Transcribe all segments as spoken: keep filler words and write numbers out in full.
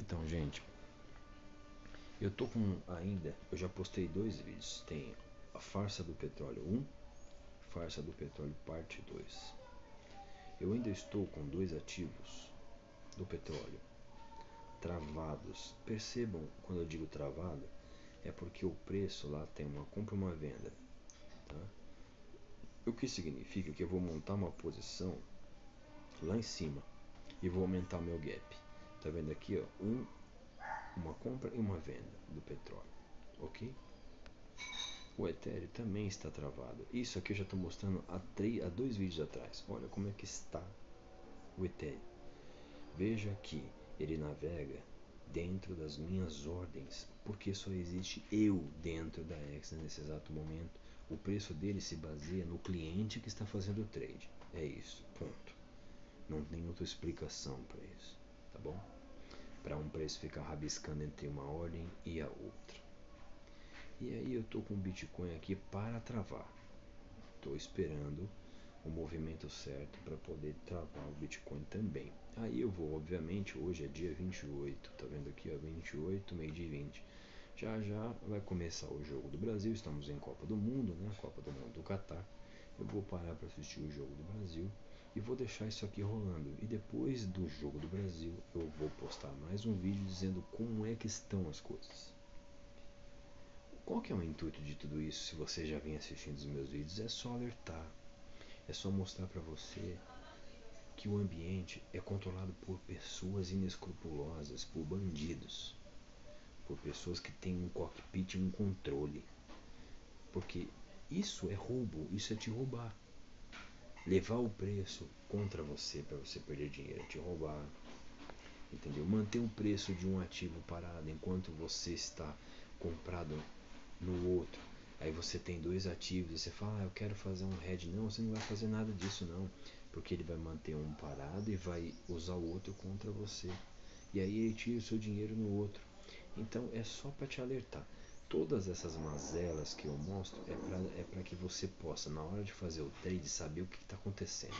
Então, gente, eu tô com ainda, eu já postei dois vídeos. Tem a farsa do petróleo um, farsa do petróleo parte dois. Eu ainda estou com dois ativos do petróleo travados. Percebam, quando eu digo travado, é porque o preço lá tem uma compra e uma venda, tá? O que significa que eu vou montar uma posição lá em cima e vou aumentar o meu gap. Tá vendo aqui, ó, um, uma compra e uma venda do petróleo, ok? O Ethereum também está travado. Isso aqui eu já estou mostrando há, três, há dois vídeos atrás. Olha como é que está o Ethereum. Veja que ele navega dentro das minhas ordens, porque só existe eu dentro da X nesse exato momento. O preço dele se baseia no cliente que está fazendo o trade. É isso, ponto. Não tem outra explicação para isso, tá bom? Para um preço ficar rabiscando entre uma ordem e a outra. E aí eu tô com o Bitcoin aqui para travar. Estou esperando o movimento certo para poder travar o Bitcoin também. Aí eu vou, obviamente, hoje é dia vinte e oito, tá vendo aqui, ó, vinte e oito, meio-dia e vinte. Já já vai começar o jogo do Brasil, estamos em Copa do Mundo, né? Copa do Mundo do Catar. Eu vou parar para assistir o jogo do Brasil e vou deixar isso aqui rolando. E depois do jogo do Brasil, eu vou postar mais um vídeo dizendo como é que estão as coisas. Qual que é o intuito de tudo isso? Se você já vem assistindo os meus vídeos, é só alertar. É só mostrar para você que o ambiente é controlado por pessoas inescrupulosas, por bandidos, por pessoas que têm um cockpit e um controle. Porque isso é roubo, isso é te roubar. Levar o preço contra você para você perder dinheiro é te roubar. Entendeu? Manter o preço de um ativo parado enquanto você está comprado no outro. Aí você tem dois ativos e você fala, ah, eu quero fazer um hedge. Não, você não vai fazer nada disso não, porque ele vai manter um parado e vai usar o outro contra você. E aí ele tira o seu dinheiro no outro. Então é só para te alertar. Todas essas mazelas que eu mostro é para é para que você possa, na hora de fazer o trade, saber o que está acontecendo.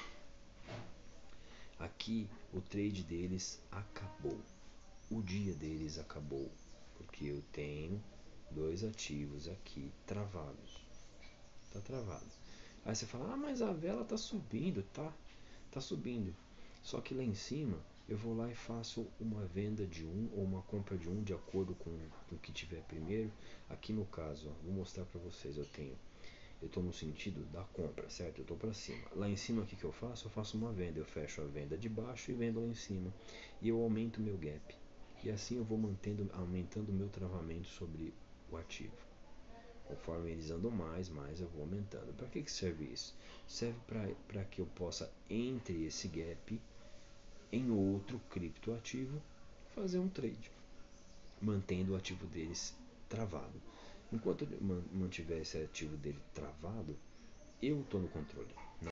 Aqui o trade deles acabou. O dia deles acabou. Porque eu tenho dois ativos aqui travados. Tá travado. Aí você fala, ah, mas a vela tá subindo, tá? Tá subindo. Só que lá em cima eu vou lá e faço uma venda de um ou uma compra de um de acordo com o que tiver primeiro. Aqui no caso, ó, vou mostrar para vocês, eu tenho, eu estou no sentido da compra, certo? Eu estou para cima. Lá em cima o que, que eu faço? Eu faço uma venda, eu fecho a venda de baixo e vendo lá em cima. E eu aumento o meu gap. E assim eu vou mantendo, aumentando o meu travamento sobre o ativo. Conforme eles andam mais, mais eu vou aumentando. Para que, que serve isso? Serve para que eu possa, entre esse gap, em outro criptoativo, fazer um trade, mantendo o ativo deles travado. Enquanto eu mantiver esse ativo dele travado, eu estou no controle.